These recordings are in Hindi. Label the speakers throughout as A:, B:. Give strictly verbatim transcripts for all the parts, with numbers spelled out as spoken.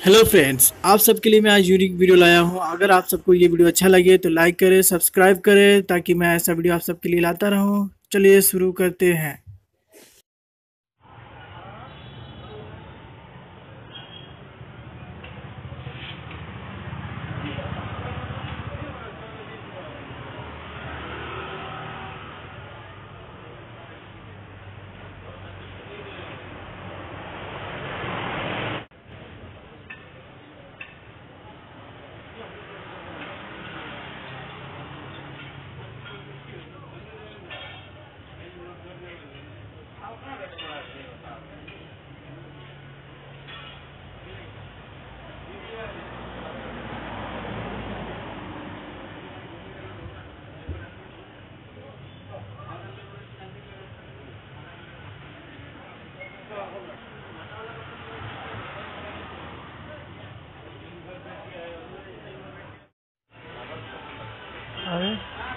A: हेलो फ्रेंड्स, आप सबके लिए मैं आज यूनिक वीडियो लाया हूं। अगर आप सबको ये वीडियो अच्छा लगे तो लाइक करें, सब्सक्राइब करें ताकि मैं ऐसा वीडियो आप सबके लिए लाता रहूं। चलिए शुरू करते हैं।
B: अरे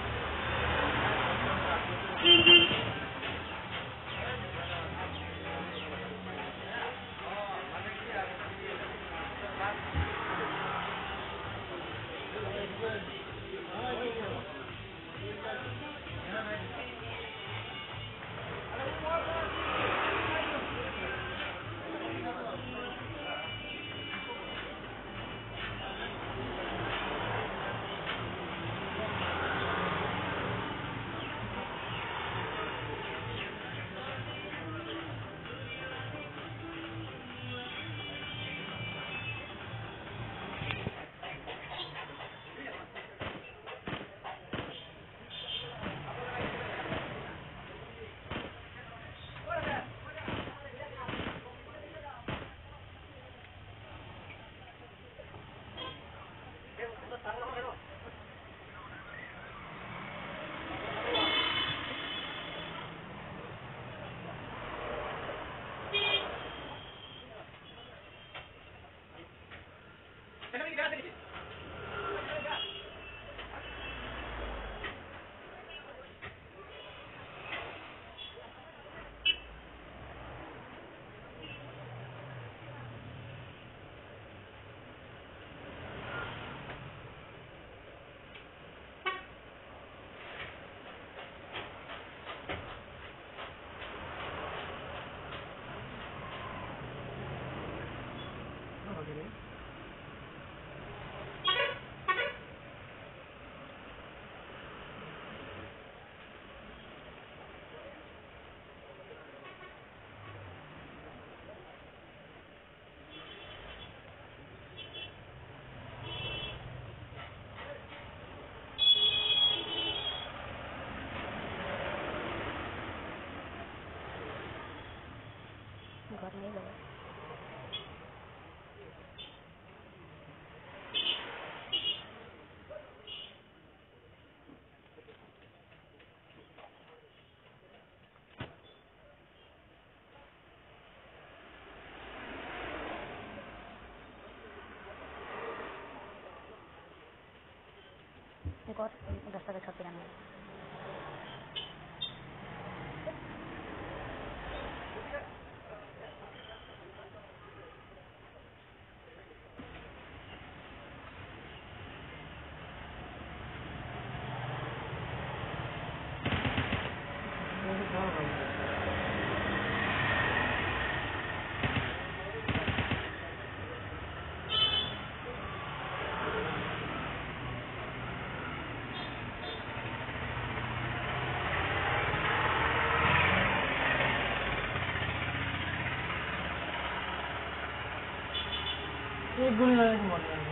B: घर नहीं लगा। एक और रास्ता का छत पे जाना है। एक गोली लगा के मर जाएंगे।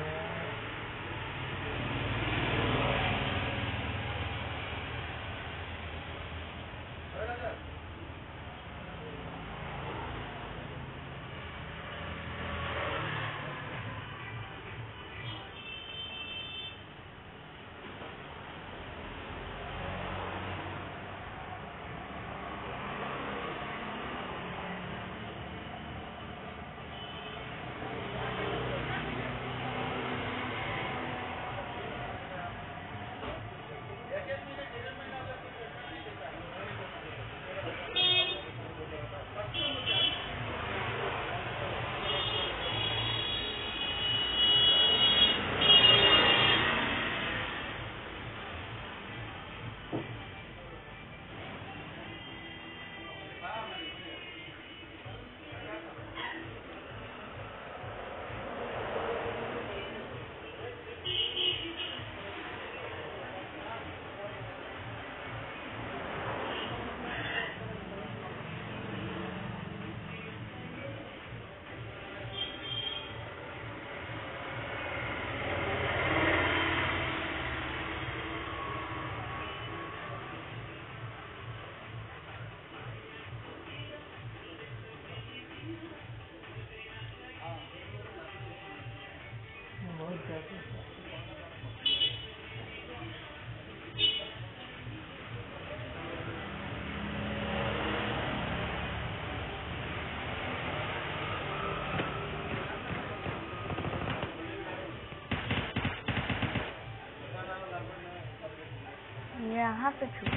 B: यहाँ पे छू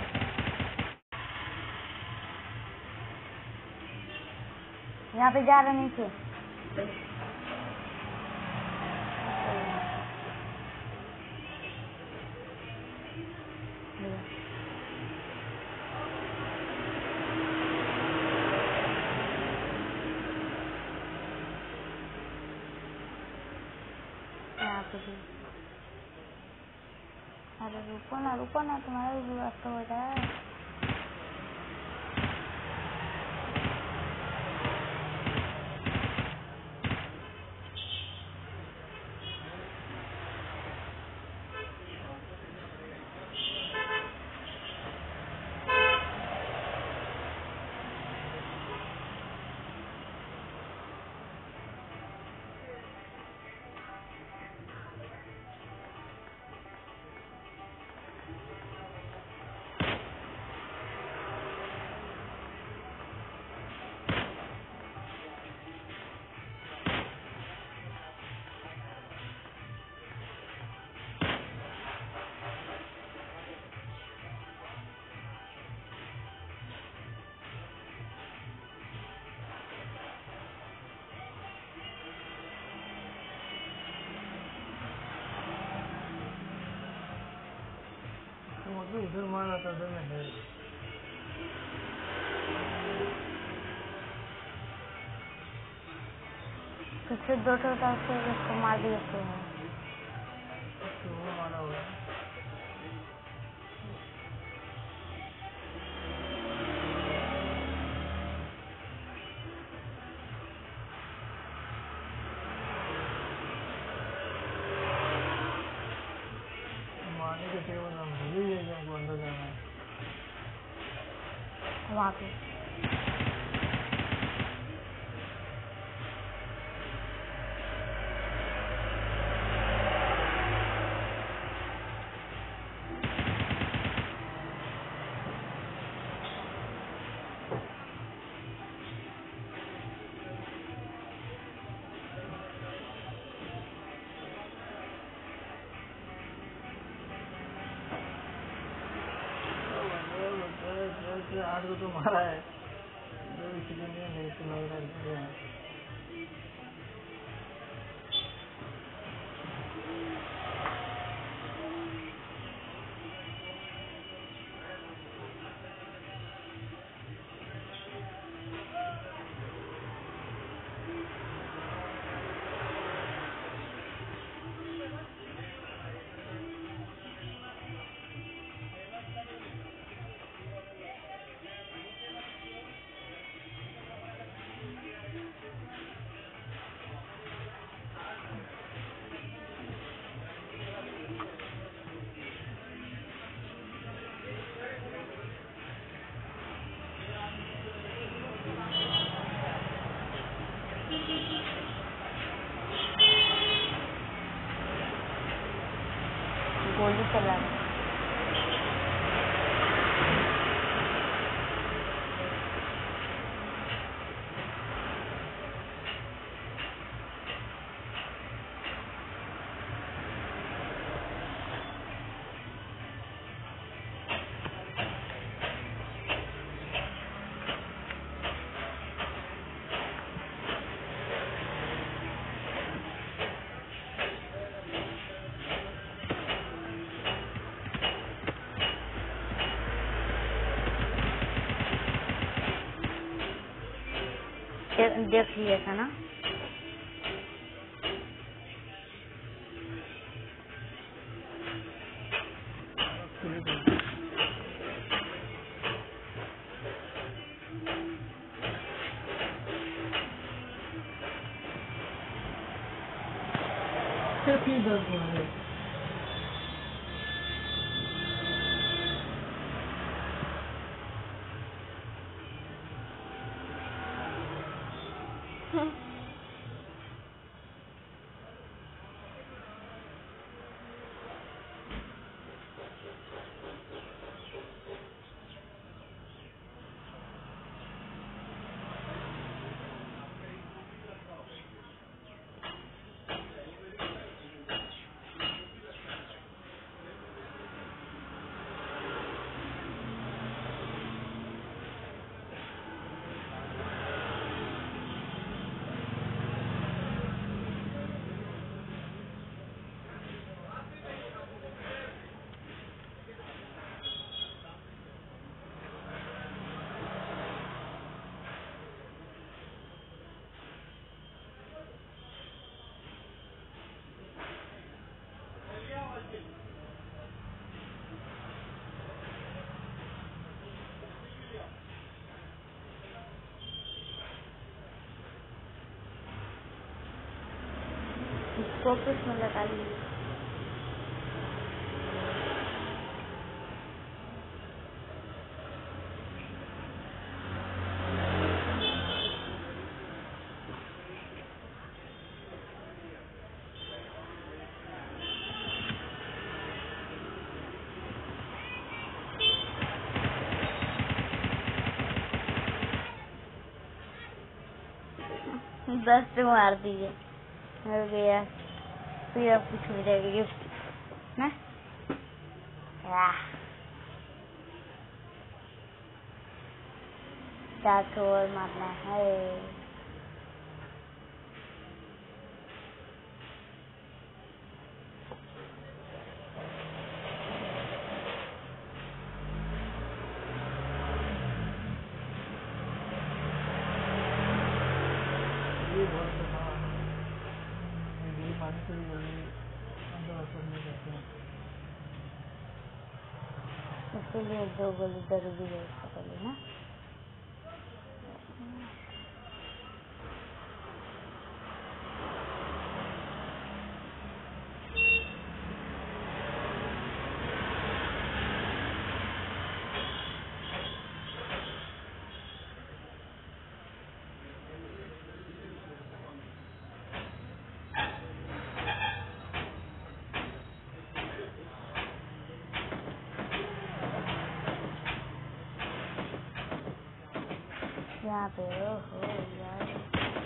B: यहाँ पे जा रहे नीचे यहाँ पे भी। अरे रुको ना रुको ना, तुम्हारा भी रास्ता हो रहा है।
A: उधर मारा था उधर में है।
B: पीछे दो ठो था, उसको उसको मार दिया तो है।
A: तो वो मारा हुआ है। मारने के थे वो नाम भूल ही गए हमको अंदर जाना है।
B: वहाँ पे
A: आठ को तो मारा है, दो इसलिए नहीं तो लग रहा है।
B: गोली चला रहा है। देख लिया था ना। फोकस में लगा लीजिए। दस पे मार दीजिए, हो गया। फिर अब कुछ हो जाएगा गिफ्ट ना। चार और मारना है। इसके लिए दो गोली जरूरी है इसका पहले ना। यहाँ पे ओ हो यार